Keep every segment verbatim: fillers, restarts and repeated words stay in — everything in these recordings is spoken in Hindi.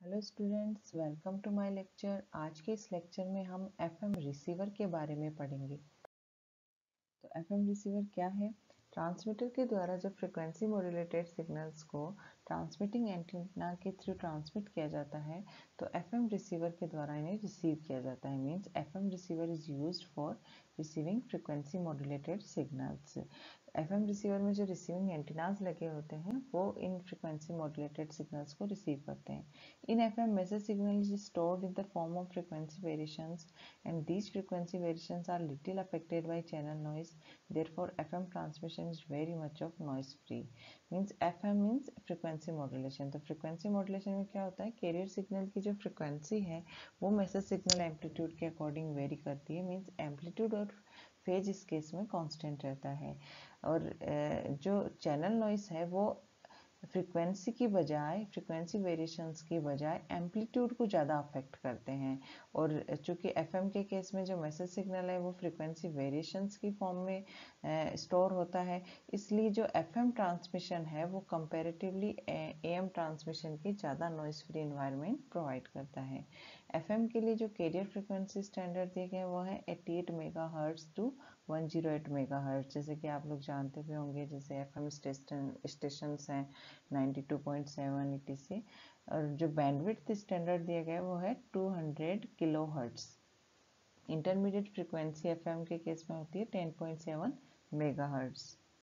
Hello students, welcome to my lecture. आज के इस लेक्चर में हम एफएम रिसीवर के बारे में पढ़ेंगे। तो एफएम रिसीवर क्या है? ट्रांसमीटर के द्वारा जब फ्रिक्वेंसी मॉड्यूलेटेड सिग्नल्स को ट्रांसमिटिंग एंटीना के थ्रू ट्रांसमिट किया जाता है तो एफएम रिसीवर के द्वारा इन्हें रिसीव किया जाता है। Means FM receiver is used for receiving frequency modulated signals. FM receiver में जो रिसीविंग एंटीनाज लगे होते हैं वो इन फ्रिक्वेंसी मॉड्यूलेटेड सिग्नल्स को रिसीव करते हैं। In FM message signal is stored in the form of frequency variations and these frequency variations are little affected by channel noise. Therefore F M transmission is very much of noise free. Means F M means frequency modulation. तो frequency modulation में क्या होता है, कैरियर सिग्नल की जो frequency है वो मैसेज सिग्नल एम्पलीट्यूड के अकॉर्डिंग वेरी करती है। मीन्स एम्पलीट्यूड और फेज इस केस में कांस्टेंट रहता है और जो चैनल नॉइस है वो फ्रीक्वेंसी की बजाय फ्रीक्वेंसी वेरिएशंस की बजाय एम्पलीट्यूड को ज़्यादा अफेक्ट करते हैं। और चूंकि एफएम के केस में जो मैसेज सिग्नल है वो फ्रीक्वेंसी वेरिएशंस की फॉर्म में स्टोर होता है, इसलिए जो एफएम ट्रांसमिशन है वो कंपैरेटिवली एएम ट्रांसमिशन की ज़्यादा नॉइस फ्री एनवायरनमेंट प्रोवाइड करता है। एफएम के लिए जो कैरियर फ्रीक्वेंसी स्टैंडर्ड दिए गए वो है अट्ठासी मेगाहर्ट्ज टू एक सौ आठ मेगाहर्ट्ज। जैसे कि आप लोग जानते भी होंगे, जैसे एफएम स्टेशन स्टेशंस हैं बानवे पॉइंट सात ई टी सी, और जो बैंडविड्थ स्टैंडर्ड दिया गया है वो है दो सौ किलोहर्ट्ज। इंटरमीडिएट फ्रीक्वेंसी एफएम के केस में होती है दस पॉइंट सात मेगाहर्ट्ज।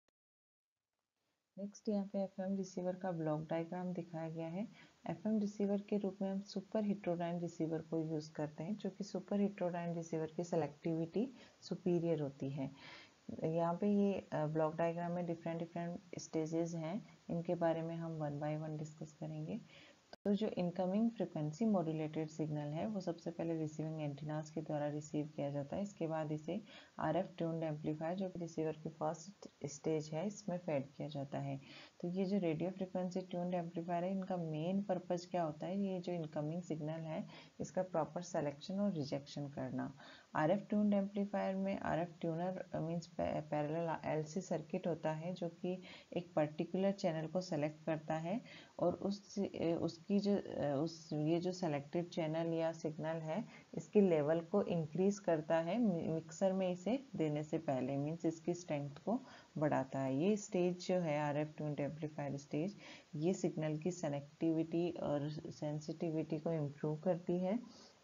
नेक्स्ट यहाँ पे एफएम रिसीवर का ब्लॉक डायग्राम दिखाया गया है। एफएम रिसीवर के रूप में हम सुपर हिट्रोडाइन रिसीवर को यूज़ करते हैं, जो कि सुपर हिट्रोडाइन रिसीवर की सेलेक्टिविटी सुपीरियर होती है। यहाँ पे ये ब्लॉक डायग्राम में डिफरेंट डिफरेंट स्टेजेस हैं, इनके बारे में हम वन बाय वन डिस्कस करेंगे। तो जो इनकमिंग फ्रिक्वेंसी मॉड्यूलेटेड सिग्नल है वो सबसे पहले रिसीविंग एंटीनास के द्वारा रिसीव किया जाता है। इसके बाद इसे आरएफ ट्यून्ड एम्पलीफायर, जो कि रिसीवर की फर्स्ट स्टेज है, इसमें फेड किया जाता है। तो ये जो रेडियो फ्रिक्वेंसी ट्यून्ड एम्पलीफायर है, इनका मेन पर्पज क्या होता है, ये जो इनकमिंग सिग्नल है इसका प्रॉपर सेलेक्शन और रिजेक्शन करना। आरएफ ट्यून्ड एम्पलीफायर में RF tuner means parallel LC circuit होता है, जो कि एक पर्टिकुलर चैनल को सेलेक्ट करता है और उस उसकी जो उस ये जो सेलेक्टेड चैनल या सिग्नल है इसकी लेवल को इंक्रीज करता है मिक्सर में इसे देने से पहले। मीन्स इसकी स्ट्रेंथ को बढ़ाता है। ये स्टेज जो है आरएफ ट्यून्ड एम्पलीफायर स्टेज, ये सिग्नल की सेलेक्टिविटी और सेंसिटिविटी को इम्प्रूव करती है।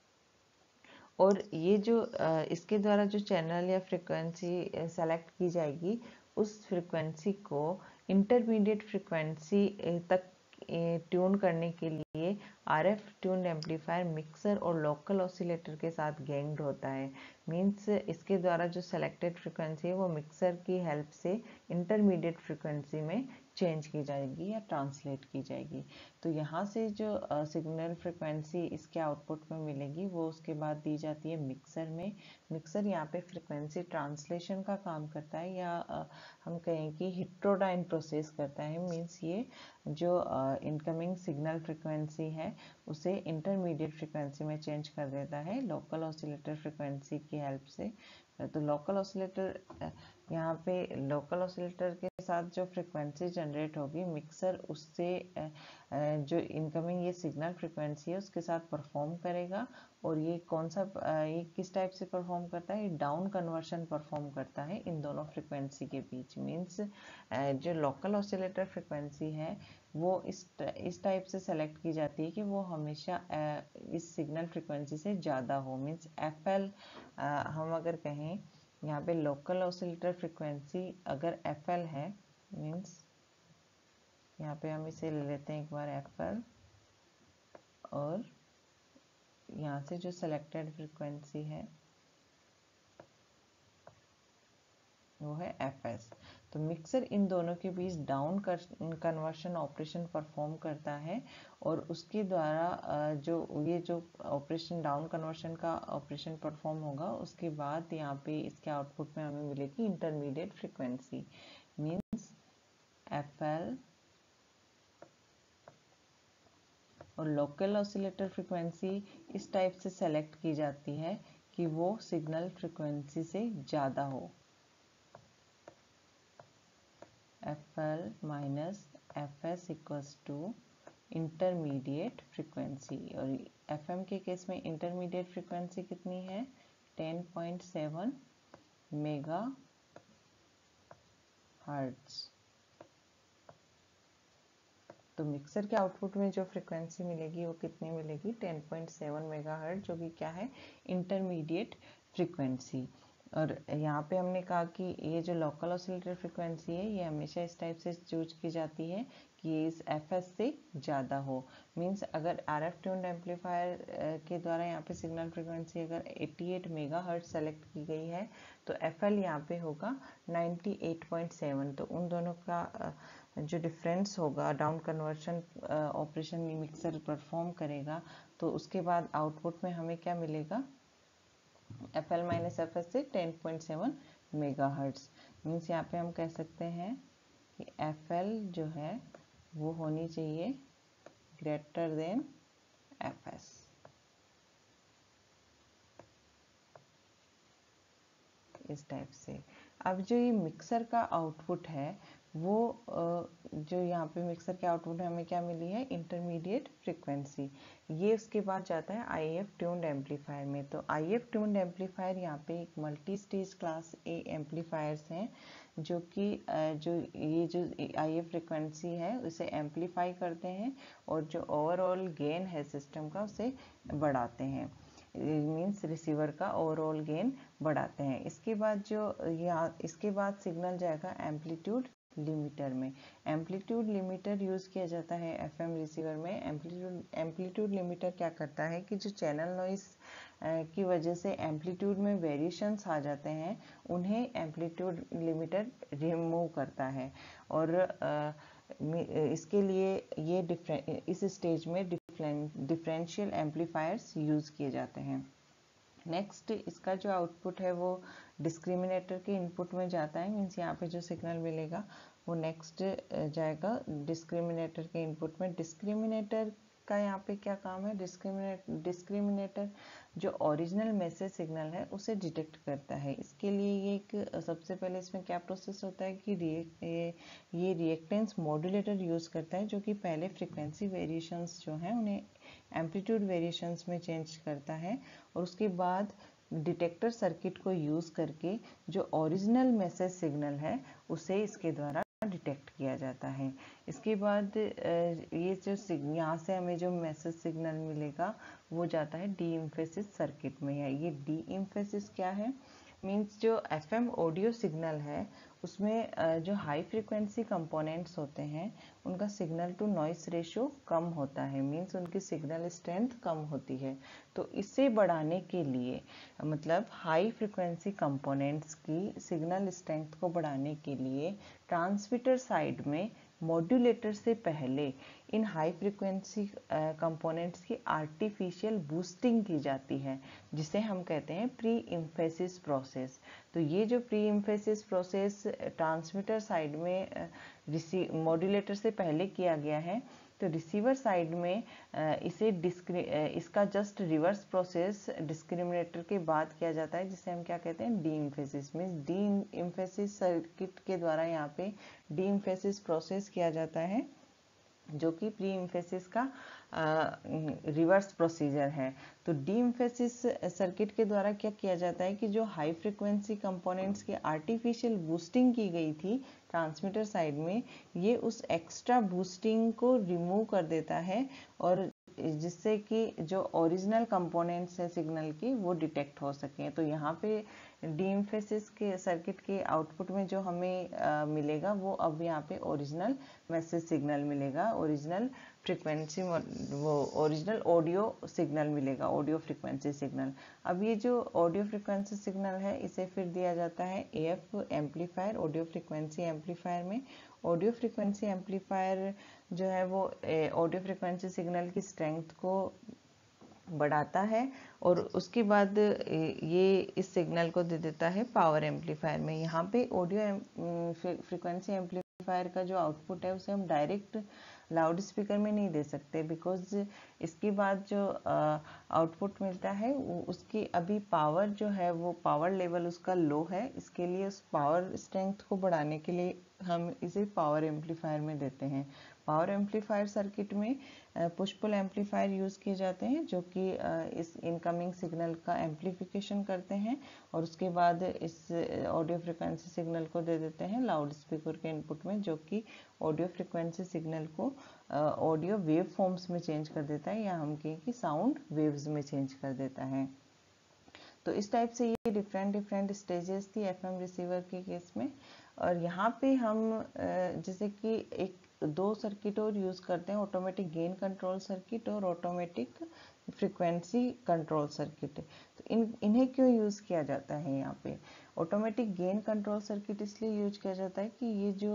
और ये जो इसके द्वारा जो चैनल या फ्रिक्वेंसी सेलेक्ट की जाएगी उस फ्रिक्वेंसी को इंटरमीडिएट फ्रिक्वेंसी तक ट्यून करने के लिए आरएफ ट्यून्ड एम्पलीफायर मिक्सर और लोकल ऑसिलेटर के साथ गैंग्ड होता है। मींस इसके द्वारा जो सेलेक्टेड फ्रिक्वेंसी है वो मिक्सर की हेल्प से इंटरमीडिएट फ्रिक्वेंसी में चेंज की जाएगी या ट्रांसलेट की जाएगी। तो यहाँ से जो सिग्नल फ्रिक्वेंसी इसके आउटपुट में मिलेगी वो उसके बाद दी जाती है मिक्सर में। मिक्सर यहाँ पे फ्रिक्वेंसी ट्रांसलेशन का काम करता है, या आ, हम कहें कि हिट्रोडाइन प्रोसेस करता है। मीन्स ये जो इनकमिंग सिग्नल फ्रिक्वेंसी है उसे इंटरमीडिएट फ्रिक्वेंसी में चेंज कर देता है लोकल ऑसिलेटर फ्रिक्वेंसी की हेल्प से। तो लोकल ऑसिलेटर यहाँ पे लोकल ऑसिलेटर के साथ जो फ्रिक्वेंसी जनरेट होगी मिक्सर उससे जो इनकमिंग ये सिग्नल फ्रिक्वेंसी है उसके साथ परफॉर्म करेगा। और ये कौन सा ये किस टाइप से परफॉर्म करता है, ये डाउन कन्वर्शन परफॉर्म करता है इन दोनों फ्रिक्वेंसी के बीच। मीन्स जो लोकल ऑसिलेटर फ्रिक्वेंसी है वो इस इस टाइप से सेलेक्ट की जाती है कि वो हमेशा इस सिग्नल फ्रिक्वेंसी से ज़्यादा हो। मीन्स एफ एल हम अगर कहें यहाँ पे लोकल ऑसिलेटर फ्रिक्वेंसी अगर एफ एल है, मीन्स यहाँ पे हम इसे ले लेते हैं एक बार एफ एल, और यहाँ से जो सेलेक्टेड फ्रिक्वेंसी है वो है एफ एस। तो मिक्सर इन दोनों के बीच डाउन कन्वर्शन ऑपरेशन परफॉर्म करता है और उसके द्वारा जो ये जो ऑपरेशन डाउन कन्वर्शन का ऑपरेशन परफॉर्म होगा उसके बाद यहाँ पे इसके आउटपुट में हमें मिलेगी intermediate frequency. Means F L और लोकल ऑसिलेटर फ्रिक्वेंसी इस टाइप से सेलेक्ट की जाती है कि वो सिग्नल फ्रिक्वेंसी से ज़्यादा हो। F L minus F S equals to intermediate frequency. और एफएम के केस में इंटरमीडिएट फ्रीक्वेंसी कितनी है? Ten point seven mega hertz. तो मिक्सर के आउटपुट में जो फ्रीक्वेंसी मिलेगी वो कितनी मिलेगी? टेन पॉइंट सेवन मेगाहर्ट्ज, जो कि क्या है? Intermediate frequency. और यहाँ पे हमने कहा कि ये जो लोकल ऑसिलेटर फ्रीक्वेंसी है ये हमेशा इस टाइप से चूज की जाती है कि ये इस एफ एस से ज़्यादा हो। मींस अगर आर एफ ट्यून्ड एम्पलीफायर के द्वारा यहाँ पे सिग्नल फ्रीक्वेंसी अगर अट्ठासी मेगाहर्ट्ज सेलेक्ट की गई है तो एफ एल यहाँ पे होगा अट्ठानवे पॉइंट सेवन। तो उन दोनों का जो डिफरेंस होगा, down conversion operation mixer perform करेगा, तो उसके बाद आउटपुट में हमें क्या मिलेगा? F L minus F S से ten point seven megahertz. Means यहाँ पे हम कह सकते हैं कि एफ एल जो है वो होनी चाहिए ग्रेटर देन एफ एस। इस टाइप से। अब जो ये मिक्सर का आउटपुट है वो जो यहाँ पे मिक्सर के आउटपुट में हमें क्या मिली है? Intermediate frequency. ये उसके बाद जाता है आई एफ ट्यून्ड एम्पलीफायर में। तो आई एफ ट्यून्ड एम्पलीफायर यहाँ पे एक multi stage class A amplifiers हैं जो कि जो ये जो आई एफ फ्रीक्वेंसी है उसे एम्पलीफाई करते हैं और जो ओवरऑल गेन है सिस्टम का उसे बढ़ाते हैं। मीन्स रिसीवर का ओवरऑल गेन बढ़ाते हैं। इसके बाद जो यहाँ इसके बाद सिग्नल जाएगा एम्पलीट्यूड लिमिटर में। एम्पलीट्यूड लिमिटर यूज़ किया जाता है एफएम रिसीवर में। एम्पलीट्यूड एम्पलीट्यूड लिमिटर क्या करता है कि जो चैनल नॉइस की वजह से एम्पलीट्यूड में वेरिएशंस आ जाते हैं उन्हें एम्पलीट्यूड लिमिटर रिमूव करता है। और आ, इसके लिए ये डिफरें इस स्टेज में डिफरेंशियल एम्पलीफायर्स यूज़ किए जाते हैं। नेक्स्ट इसका जो आउटपुट है वो डिस्क्रिमिनेटर के इनपुट में जाता है। मीन्स यहाँ पे जो सिग्नल मिलेगा वो नेक्स्ट जाएगा डिस्क्रिमिनेटर के इनपुट में। डिस्क्रिमिनेटर का यहाँ पे क्या काम है? डिस्क्रिमिनेट डिस्क्रिमिनेटर जो ओरिजिनल मैसेज सिग्नल है उसे डिटेक्ट करता है। इसके लिए ये एक सबसे पहले इसमें क्या प्रोसेस होता है कि रिएक्ट ये, ये रिएक्टेंस मॉड्यूलेटर यूज़ करता है जो कि पहले फ्रीक्वेंसी वेरिएशंस जो हैं उन्हें एम्पलीट्यूड वेरिएशंस में चेंज करता है और उसके बाद डिटेक्टर सर्किट को यूज़ करके जो ओरिजिनल मैसेज सिग्नल है उसे इसके द्वारा डिटेक्ट किया जाता है। इसके बाद ये जो यहाँ से हमें जो मैसेज सिग्नल मिलेगा वो जाता है डी इम्फेसिस सर्किट में। ये डी इम्फेसिस क्या है? मीन्स जो एफएम ऑडियो सिग्नल है उसमें जो हाई फ्रीक्वेंसी कंपोनेंट्स होते हैं उनका सिग्नल टू नॉइस रेशियो कम होता है। मीन्स उनकी सिग्नल स्ट्रेंथ कम होती है। तो इसे बढ़ाने के लिए मतलब हाई फ्रीक्वेंसी कंपोनेंट्स की सिग्नल स्ट्रेंथ को बढ़ाने के लिए ट्रांसमीटर साइड में मॉड्यूलेटर से पहले इन हाई फ्रीक्वेंसी कंपोनेंट्स की आर्टिफिशियल बूस्टिंग की जाती है जिसे हम कहते हैं प्री इम्फेसिस प्रोसेस। तो ये जो pre emphasis process transmitter side में रिसीव मॉड्यूलेटर से पहले किया गया है तो रिसीवर साइड में इसे डिस्क्रि इसका जस्ट रिवर्स प्रोसेस डिस्क्रिमिनेटर के बाद किया जाता है जिसे हम क्या कहते हैं? De emphasis. Means de emphasis circuit के द्वारा यहाँ पे डी इम्फेसिस प्रोसेस किया जाता है जो कि प्री इम्फेसिस का रिवर्स प्रोसीजर है। तो डी इम्फेसिस सर्किट के द्वारा क्या किया जाता है कि जो हाई फ्रीक्वेंसी कंपोनेंट्स की आर्टिफिशियल बूस्टिंग की गई थी ट्रांसमीटर साइड में, ये उस एक्स्ट्रा बूस्टिंग को रिमूव कर देता है और जिससे कि जो ओरिजिनल कंपोनेंट्स है सिग्नल की वो डिटेक्ट हो सके। तो यहाँ पे डी इम्फेसिस के सर्किट के आउटपुट में जो हमें आ, मिलेगा वो अब यहाँ पे ओरिजिनल मैसेज सिग्नल मिलेगा, ओरिजिनल फ्रीक्वेंसी वो ओरिजिनल ऑडियो सिग्नल मिलेगा, ऑडियो फ्रीक्वेंसी सिग्नल। अब ये जो ऑडियो फ्रीक्वेंसी सिग्नल है इसे फिर दिया जाता है AF amplifier, audio frequency amplifier में। ऑडियो फ्रीक्वेंसी एम्पलीफायर जो है वो ऑडियो फ्रीक्वेंसी सिग्नल की स्ट्रेंथ को बढ़ाता है और उसके बाद ये इस सिग्नल को दे देता है पावर एम्पलीफायर में। यहाँ पे ऑडियो फ्रीक्वेंसी एम्पलीफायर का जो आउटपुट है उसे हम डायरेक्ट लाउड स्पीकर में नहीं दे सकते बिकॉज इसके बाद जो आउटपुट मिलता है उसकी अभी पावर जो है वो पावर लेवल उसका लो है। इसके लिए उस पावर स्ट्रेंथ को बढ़ाने के लिए हम इसे पावर एम्पलीफायर में देते हैं। पावर एम्पलीफायर सर्किट में पुश पुल एम्पलीफायर यूज़ किए जाते हैं, जो कि इस इनकमिंग सिग्नल का एम्पलीफिकेशन करते हैं और उसके बाद इस ऑडियो फ्रिक्वेंसी सिग्नल को दे देते हैं लाउड स्पीकर के इनपुट में, जो कि ऑडियो फ्रिक्वेंसी सिग्नल को ऑडियो वेव फॉर्म्स में चेंज कर देता है, या हम कहें कि साउंड वेव्स में चेंज कर देता है। तो इस टाइप से ये डिफरेंट डिफरेंट स्टेजेस थी एफएम रिसीवर के केस में। और यहाँ पे हम जैसे कि एक दो सर्किट और यूज़ करते हैं, ऑटोमेटिक गेन कंट्रोल सर्किट और ऑटोमेटिक फ्रीक्वेंसी कंट्रोल सर्किट। तो इन इन्हें क्यों यूज़ किया जाता है यहाँ पे? ऑटोमेटिक गेन कंट्रोल सर्किट इसलिए यूज किया जाता है कि ये जो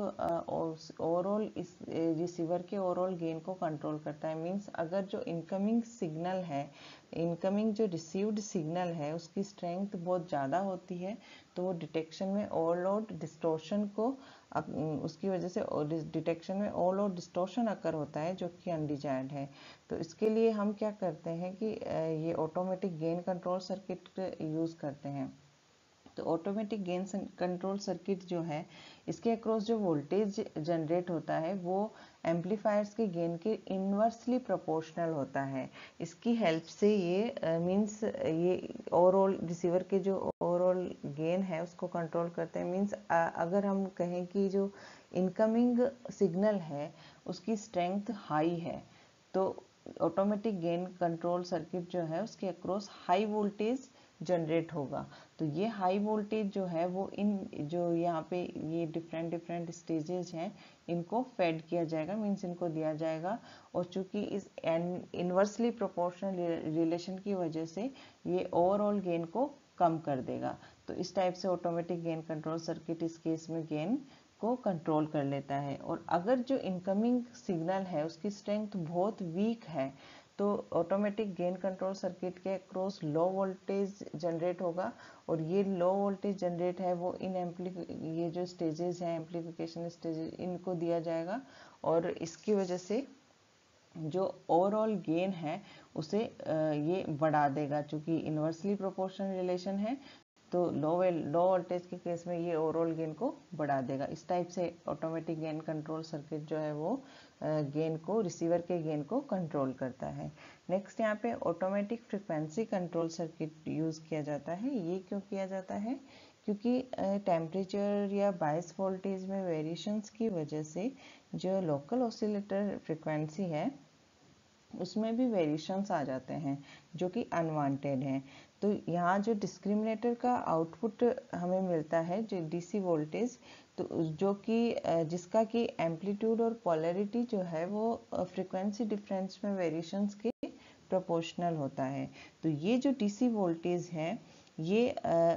ओवरऑल इस रिसीवर के ओवरऑल गेन को कंट्रोल करता है। मींस अगर जो इनकमिंग सिग्नल है, इनकमिंग जो रिसीव्ड सिग्नल है, उसकी स्ट्रेंथ बहुत ज़्यादा होती है, तो वो डिटेक्शन में ओवरलोड डिस्टॉर्शन को, उसकी वजह से डिटेक्शन में ओवरलोड डिस्टॉर्शन अकर होता है, जो कि अनडिजायर्ड है। तो इसके लिए हम क्या करते हैं कि ये automatic gain control circuit use करते हैं। तो ऑटोमेटिक गेन कंट्रोल सर्किट जो है, इसके अक्रॉस जो वोल्टेज जनरेट होता है वो एम्पलीफायर्स के गेन के इन्वर्सली प्रोपोर्शनल होता है। इसकी हेल्प से ये मींस uh, ये ओवरऑल रिसीवर के जो ओवरऑल गेन है उसको कंट्रोल करते हैं। मींस uh, अगर हम कहें कि जो इनकमिंग सिग्नल है उसकी स्ट्रेंथ हाई है, तो ऑटोमेटिक गेन कंट्रोल सर्किट जो है उसके अक्रॉस हाई वोल्टेज जनरेट होगा। तो ये हाई वोल्टेज जो है वो इन जो यहाँ पे ये डिफरेंट डिफरेंट स्टेजेस हैं, इनको फेड किया जाएगा, मींस इनको दिया जाएगा। और चूंकि इस इन्वर्सली प्रोपोर्शनल रिलेशन की वजह से ये ओवरऑल गेन को कम कर देगा। तो इस टाइप से ऑटोमेटिक गेन कंट्रोल सर्किट इस केस में गेन को कंट्रोल कर लेता है। और अगर जो इनकमिंग सिग्नल है उसकी स्ट्रेंथ बहुत वीक है, तो ऑटोमेटिक गेन कंट्रोल सर्किट के क्रॉस लो वोल्टेज जनरेट होगा। और ये लो वोल्टेज जनरेट है वो इन एम्पली ये जो स्टेजेस हैं, एम्पलीफिकेशन स्टेजेस, इनको दिया जाएगा। और इसकी वजह से जो ओवरऑल गेन है उसे ये बढ़ा देगा। चूँकि इन्वर्सली प्रोपोर्शनल रिलेशन है, तो लो लो वोल्टेज के केस में ये ओवरऑल गेन को बढ़ा देगा। इस टाइप से ऑटोमेटिक गेन कंट्रोल सर्किट जो है वो गेन को, रिसीवर के गेन को कंट्रोल करता है। नेक्स्ट यहाँ पे automatic frequency control circuit use किया जाता है। ये क्यों किया जाता है? क्योंकि टेम्परेचर या बायस वोल्टेज में वेरिएशंस की वजह से जो लोकल ऑसिलेटर फ्रिक्वेंसी है उसमें भी वेरिएशंस आ जाते हैं जो कि अनवांटेड हैं। तो यहाँ जो डिस्क्रिमिनेटर का आउटपुट हमें मिलता है, जो डीसी वोल्टेज, तो जो कि जिसका कि एम्पलीट्यूड और पोलैरिटी जो है वो फ्रीक्वेंसी डिफरेंस में वेरिएशंस के प्रोपोर्शनल होता है। तो ये जो डीसी वोल्टेज है ये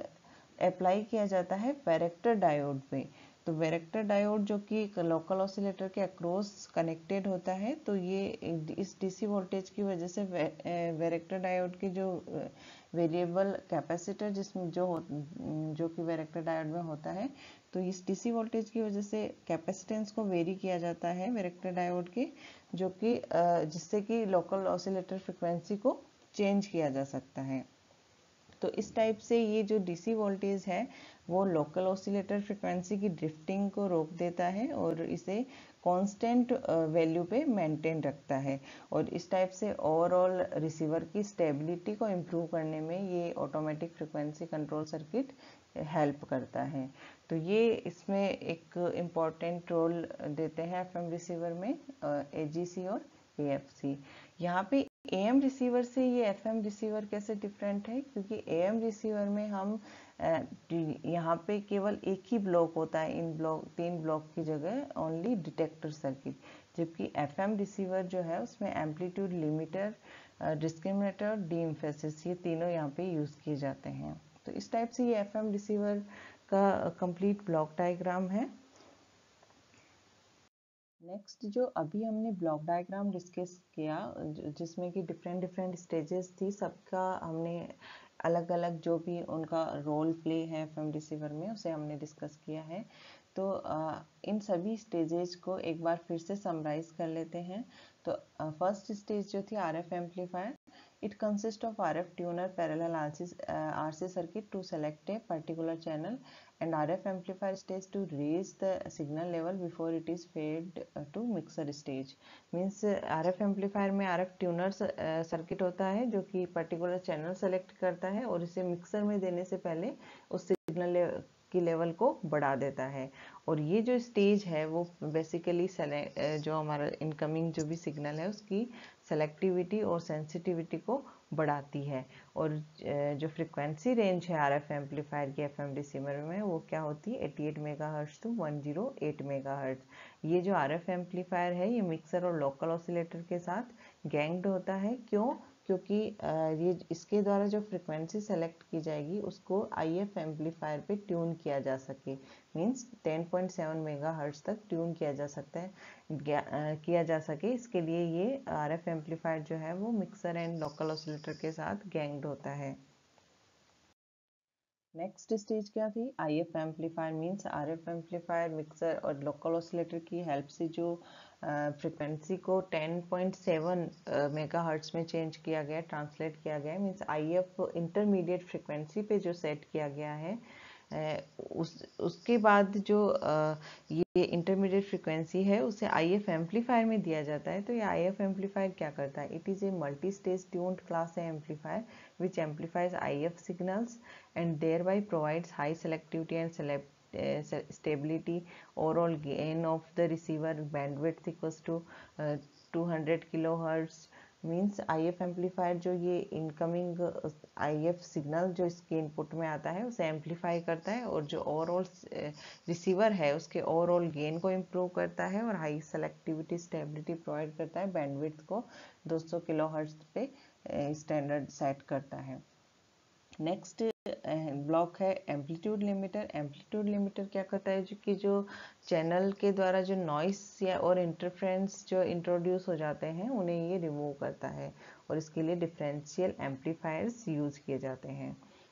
अप्लाई किया जाता है वैरेक्टर डायोड में। तो वैरेक्टर डायोड जो कि लोकल ऑसिलेटर के अक्रॉस कनेक्टेड होता है, तो ये इस डीसी वोल्टेज की वजह से वैरेक्टर डायोड के जो वेरिएबल कैपेसिटर जिसमें जो जो कि वैरेक्टर डायोड में होता है, तो इस डीसी वोल्टेज की वजह से कैपेसिटेंस को वेरी किया जाता है वैरेक्टर डायोड के, जो कि जिससे कि लोकल ऑसिलेटर फ्रिक्वेंसी को चेंज किया जा सकता है। तो इस टाइप से ये जो डीसी वोल्टेज है वो लोकल ऑसिलेटर फ्रिक्वेंसी की ड्रिफ्टिंग को रोक देता है और इसे कांस्टेंट वैल्यू पे मेंटेन रखता है। और इस टाइप से ओवरऑल रिसीवर की स्टेबिलिटी को इम्प्रूव करने में ये automatic frequency control circuit help करता है। तो ये इसमें एक इम्पॉर्टेंट रोल देते हैं एफएम रिसीवर में एजीसी और एएफसी। यहाँ पे एएम रिसीवर से ये एफएम रिसीवर कैसे डिफरेंट है? क्योंकि एएम रिसीवर में हम यहाँ पे केवल एक ही ब्लॉक होता है, इन ब्लॉक तीन ब्लॉक की जगह ओनली डिटेक्टर सर्किट, जबकि एफएम रिसीवर जो है उसमें एम्पलीट्यूड लिमिटर, डिस्क्रिमिनेटर, डीएम्फेसिस, ये तीनों यहाँ पे यूज़ किए जाते हैं। तो इस टाइप से ये एफएम रिसीवर का कंप्लीट ब्लॉक डायग्राम है। नेक्स्ट जो अभी हमने ब्लॉक डायग्राम डिस्कस किया, जिसमें कि डिफरेंट डिफरेंट स्टेजेस थी, सबका हमने अलग अलग जो भी उनका रोल प्ले है एफएम रिसीवर में उसे हमने डिस्कस किया है। तो आ, इन सभी स्टेजेस को एक बार फिर से समराइज कर लेते हैं। तो फर्स्ट स्टेज जो थी RF amplifier, it consist of RF tuner parallel RC circuit to select a particular channel and R F amplifier stage to raise the signal level before it is fed to mixer stage. Means R F amplifier में R F tuner सर्किट होता है जो कि पर्टिकुलर चैनल सेलेक्ट करता है और इसे मिक्सर में देने से पहले उस सिग्नल की लेवल को बढ़ा देता है। और ये जो स्टेज है वो बेसिकली जो हमारा इनकमिंग जो भी सिग्नल है उसकी सेलेक्टिविटी और सेंसिटिविटी को बढ़ाती है। और जो फ्रिक्वेंसी रेंज है आरएफ एम्पलीफायर की एफएम रिसीवर में वो क्या होती है अट्ठासी मेगाहर्ट्ज टू एक सौ आठ मेगाहर्ट्ज। ये जो आरएफ एम्पलीफायर है ये मिक्सर और लोकल ऑसिलेटर के साथ गैंग्ड होता है। क्यों? क्योंकि ये इसके द्वारा जो फ्रिक्वेंसी सेलेक्ट की जाएगी उसको आईएफ एम्पलीफायर पे ट्यून किया जा सके। Means ten point seven megahertz तक ट्यून किया जा सकता है किया जा सके। इसके लिए ये आरएफ एम्पलीफायर जो है वो मिक्सर एंड लोकल ऑसिलेटर के साथ गैंग्ड होता है। नेक्स्ट स्टेज क्या थी? IF amplifier means RF amplifier mixer और लोकल ऑसिलेटर की हेल्प से जो फ्रिक्वेंसी को टेन पॉइंट सेवन मेगाहर्ट्ज में चेंज किया गया, ट्रांसलेट किया गया। मींस आईएफ इंटरमीडिएट फ्रिक्वेंसी पे जो सेट किया गया है उस उसके बाद जो ये इंटरमीडिएट फ्रिक्वेंसी है उसे आईएफ एम्पलीफायर में दिया जाता है। तो ये आईएफ एम्पलीफायर क्या करता है? It is a multi stage tuned class A amplifier which amplifies I F signals and thereby provides high selectivity and select, uh, stability. Overall gain of the receiver bandwidth equals to uh, two hundred kilohertz. Means IF amplifier जो ये इनकमिंग आईएफ सिग्नल जो इसके इनपुट में आता है उसे एम्पलीफाई करता है और जो ओवरऑल रिसीवर है उसके ओवरऑल गेन को इम्प्रूव करता है और हाई सेलेक्टिविटी स्टेबिलिटी प्रोवाइड करता है। बैंडविड्थ को टू हंड्रेड किलोहर्ट्ज पे स्टैंडर्ड सेट करता है। नेक्स्ट ब्लॉक है एम्पलीट्यूड लिमिटर। एम्पलीट्यूड लिमिटर क्या करता है? जो कि जो चैनल के द्वारा जो नॉइस या और इंटरफ्रेंस जो इंट्रोड्यूस हो जाते हैं उन्हें ये रिमूव करता है और इसके लिए डिफरेंशियल एम्पलीफायर्स यूज किए जाते हैं।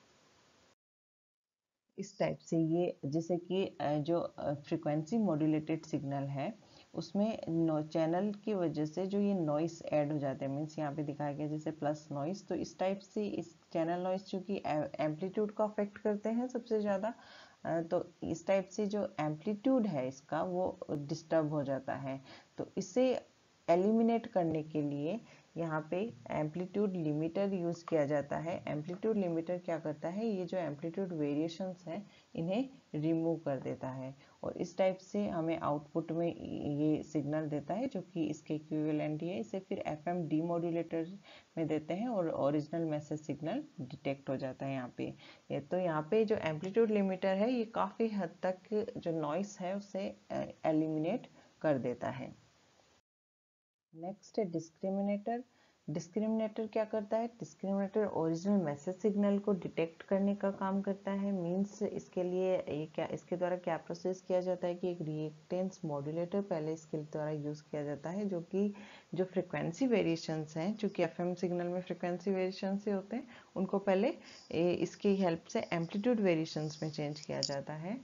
इस टाइप से ये जैसे कि जो फ्रीक्वेंसी मॉड्यूलेटेड सिग्नल है उसमें चैनल की वजह से जो ये नॉइस ऐड हो जाते हैं, मीन्स यहाँ पे दिखाया गया जैसे प्लस नॉइस, तो इस टाइप से इस चैनल नॉइस चूँकि एम्पलीट्यूड को अफेक्ट करते हैं सबसे ज़्यादा, तो इस टाइप से जो एम्पलीट्यूड है इसका वो डिस्टर्ब हो जाता है। तो इसे एलिमिनेट करने के लिए यहाँ पे एम्पलीट्यूड लिमिटर यूज़ किया जाता है। एम्पलीट्यूड लिमिटर क्या करता है? ये जो एम्पलीट्यूड वेरिएशंस हैं इन्हें रिमूव कर देता है और इस टाइप से हमें आउटपुट में ये सिग्नल देता है जो कि इसके इक्विवेलेंट ही है। इसे फिर एफएम डीमॉड्यूलेटर में देते हैं और ओरिजिनल मैसेज सिग्नल डिटेक्ट हो जाता है यहाँ पे। ये तो यहाँ पे जो एम्पलीट्यूड लिमिटर है ये काफ़ी हद तक जो नॉइस है उसे एलिमिनेट कर देता है। नेक्स्ट है डिस्क्रिमिनेटर। डिस्क्रिमिनेटर क्या करता है? डिस्क्रिमिनेटर ओरिजिनल मैसेज सिग्नल को डिटेक्ट करने का काम करता है। मींस इसके लिए ये क्या इसके द्वारा क्या प्रोसेस किया जाता है कि एक रिएक्टेंस मॉड्यूलेटर पहले इसके द्वारा यूज़ किया जाता है जो कि जो फ्रिक्वेंसी वेरिएशंस हैं, चूँकि एफएम सिग्नल में फ्रिक्वेंसी वेरिएशंस से होते हैं, उनको पहले इसकी हेल्प से एम्पलीट्यूड वेरिएशंस में चेंज किया जाता है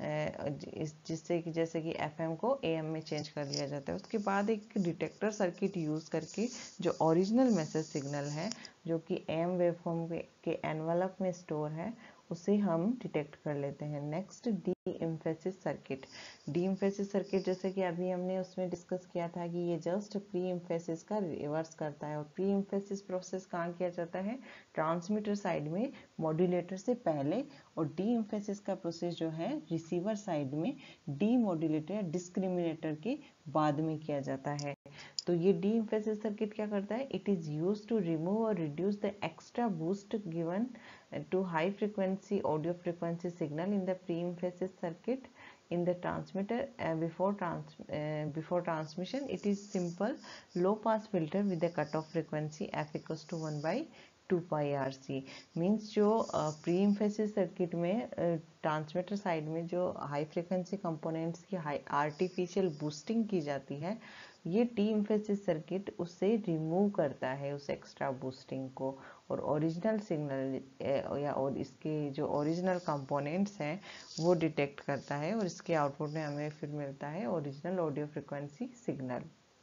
जिससे कि जैसे कि एफएम को एएम में चेंज कर लिया जाता है। उसके बाद एक डिटेक्टर सर्किट यूज़ करके जो ओरिजिनल मैसेज सिग्नल है जो कि एएम वेवफॉर्म के एनवलप में स्टोर है उसे हम डिटेक्ट कर लेते हैं। Next de emphasis circuit. De emphasis circuit जैसे कि अभी हमने उसमें डिस्कस किया था कि ये जस्ट प्री इम्फेसिस का रिवर्स करता है और प्री इम्फेसिस प्रोसेस कहाँ किया जाता है? ट्रांसमीटर साइड में मॉड्यूलेटर से पहले, और डी इम्फेसिस का प्रोसेस जो है रिसीवर साइड में डी मॉड्यूलेटर डिस्क्रिमिनेटर के बाद में किया जाता है। तो ये डी इम्फेसिस सर्किट क्या करता है? It is used to remove और reduce the extra boost given to high frequency audio frequency signal in the pre-emphasis circuit in the transmitter uh, before trans uh, before transmission. It is simple low pass filter with the cutoff frequency f equals to one by two pi R C. Means जो प्री इम्फेसिस सर्किट में ट्रांसमीटर uh, साइड में जो हाई फ्रिक्वेंसी कंपोनेंट्स की हाई आर्टिफिशियल बूस्टिंग की जाती है, ये टी इम्फेसिस सर्किट उससे रिमूव करता है उस एक्स्ट्रा बूस्टिंग को और ओरिजिनल सिग्नल या और इसके जो ओरिजिनल कंपोनेंट्स हैं वो डिटेक्ट करता है और इसके आउटपुट में हमें फिर मिलता है ओरिजिनल ऑडियो फ्रिक्वेंसी सिग्नल।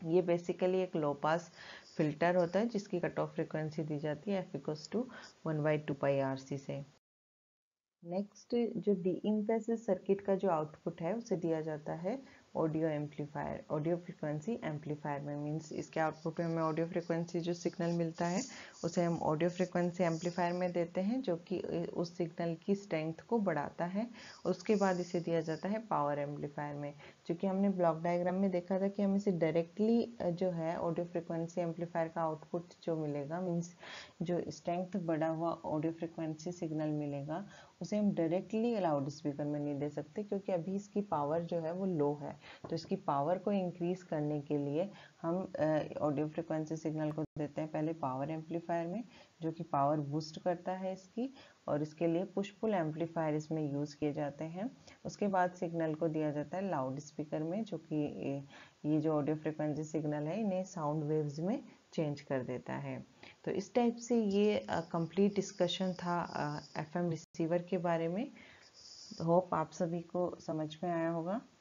ये बेसिकली एक लो पास फिल्टर होता है जिसकी कट ऑफ फ्रिक्वेंसी दी जाती है F equals to one by two pi R C से। नेक्स्ट जो डी इम्प्रेसिव सर्किट का जो आउटपुट है उसे दिया जाता है audio amplifier, audio frequency amplifier में। मींस इसके आउटपुट में हमें ऑडियो फ्रिक्वेंसी जो सिग्नल मिलता है उसे हम ऑडियो फ्रिक्वेंसी एम्पलीफायर में देते हैं, जो कि उस सिग्नल की स्ट्रेंथ को बढ़ाता है। उसके बाद इसे दिया जाता है पावर एम्पलीफायर में। क्योंकि हमने ब्लॉक डायग्राम में देखा था कि हमें इसे डायरेक्टली जो है ऑडियो फ्रिक्वेंसी एम्पलीफायर का आउटपुट जो मिलेगा, मीन्स जो स्ट्रेंथ बढ़ा हुआ ऑडियो फ्रिक्वेंसी सिग्नल मिलेगा उसे हम डायरेक्टली लाउड स्पीकर में नहीं दे सकते, क्योंकि अभी इसकी पावर जो है वो लो है। तो इसकी पावर को इंक्रीज करने के लिए हम ऑडियो फ्रिक्वेंसी सिग्नल को देते हैं पहले पावर एम्पलीफायर में, जो कि पावर बूस्ट करता है इसकी, और इसके लिए पुश पुल एम्पलीफायर इसमें यूज़ किए जाते हैं। उसके बाद सिग्नल को दिया जाता है लाउड स्पीकर में, जो कि ये जो ऑडियो फ्रिक्वेंसी सिग्नल है इन्हें साउंड वेव्स में चेंज कर देता है। तो इस टाइप से ये कंप्लीट डिस्कशन था एफएम रिसीवर के बारे में। होप आप सभी को समझ में आया होगा।